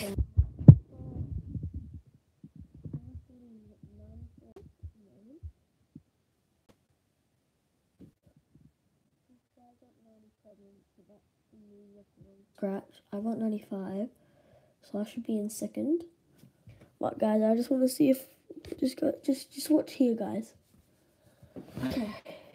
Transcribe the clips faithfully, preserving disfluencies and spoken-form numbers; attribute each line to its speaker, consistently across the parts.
Speaker 1: Scratch. I got ninety-five, so I should be in second. But guys, I just want to see if just go just just watch here, guys. Okay.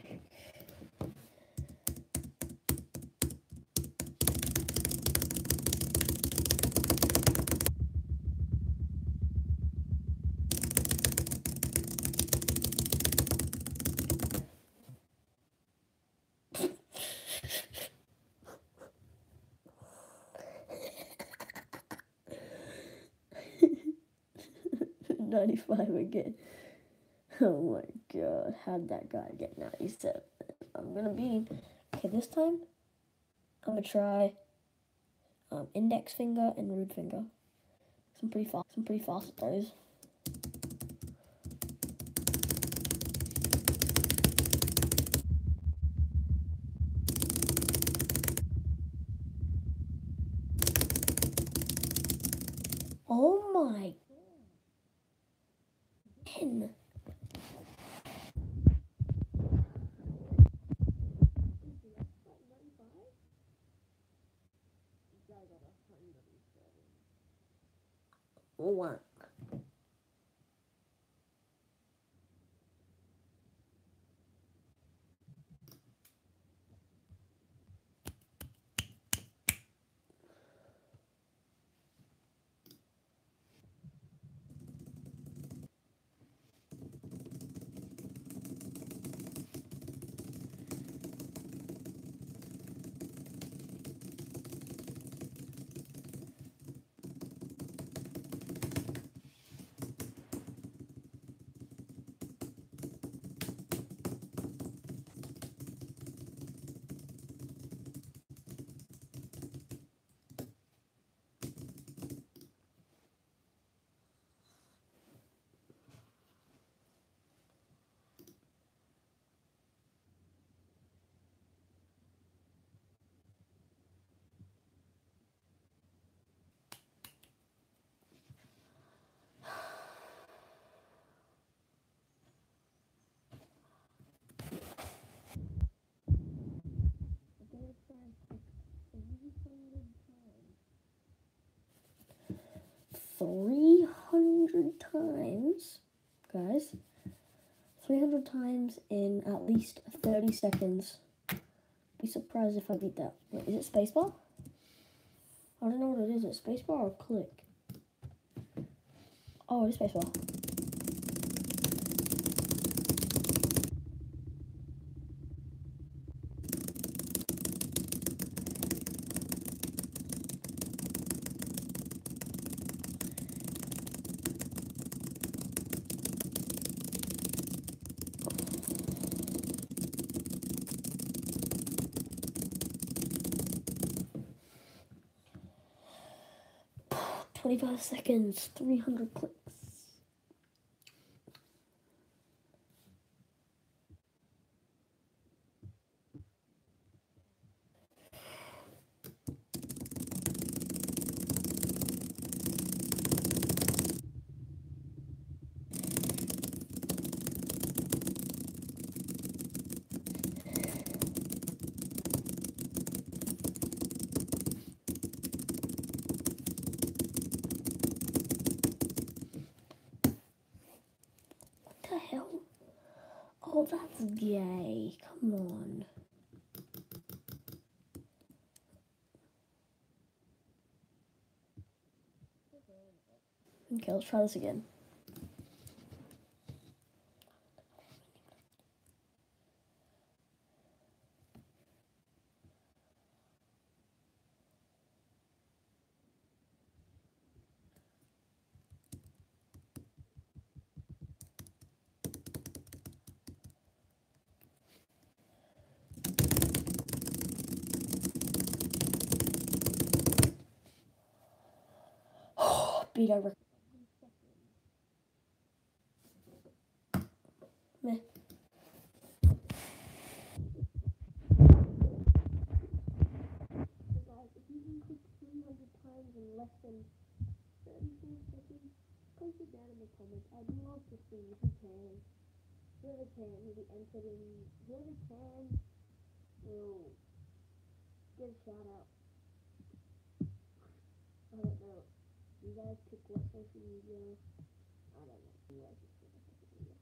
Speaker 1: ninety-five again. Oh my god, how'd that guy get ninety-seven? I'm gonna be okay this time. I'm gonna try um, index finger and root finger. Some pretty fast. Some pretty fast at those. Oh my. ten. One. three hundred times, guys. three hundred times in at least thirty seconds. Be surprised if I beat that. Wait, is it spacebar? I don't know what it is. Is it spacebar or click? Oh, it is spacebar. twenty-five seconds, three hundred clicks. What the hell? Oh, that's gay. Come on. Okay, let's try this again. Beat over. Meh. Guys, if you can click three hundred times in less than
Speaker 2: Post it down in the comments. I'd love to see if you can. Whoever can will be entered in. Whoever can will get a shout out. I don't know. You guys pick what social media. I don't know. You guys just pick a social media.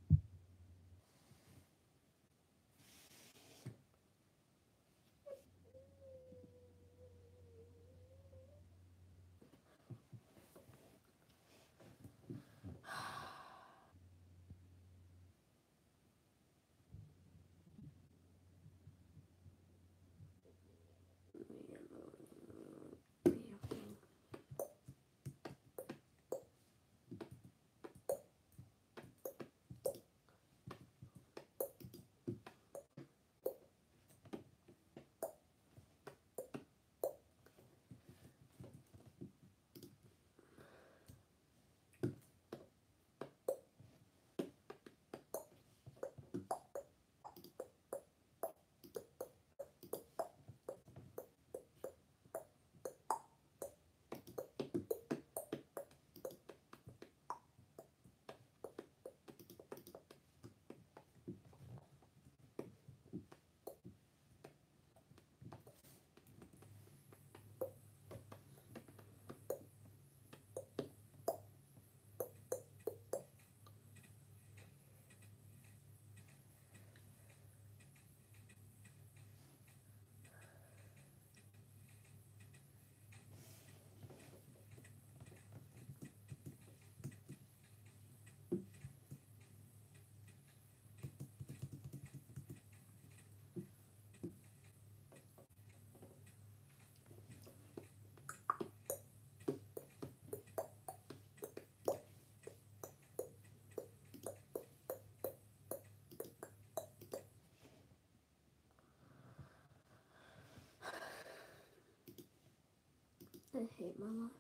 Speaker 1: I hate my life.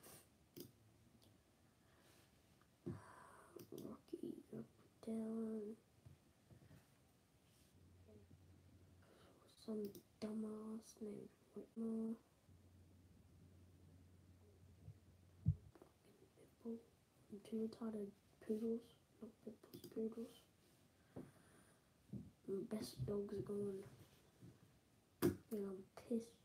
Speaker 1: Rocky up down. Some dumbass named Whitmore. Pitbull. And two retarded poodles. Not pitbulls, poodles. And best dogs are gone. You know, I'm pissed.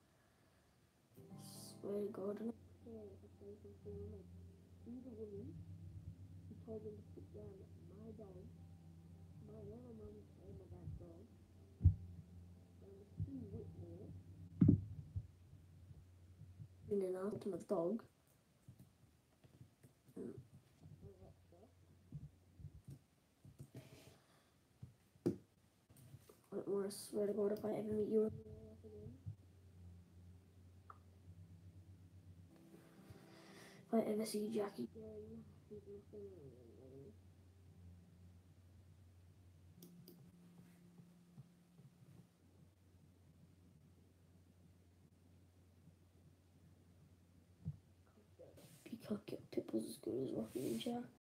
Speaker 1: Swear to God.
Speaker 2: Yeah, if I say something like, be the woman who told them to put down my dog, my little mom's and my dad's dog. And Sue Whitmore.
Speaker 1: Being an ultimate dog.
Speaker 2: And that stuff.
Speaker 1: Whitmore, I swear to God, if I ever meet you, if I ever see Jackie,
Speaker 2: Again, he's nothing really.
Speaker 1: you can't get Pitbulls as good as Rocky and Jack.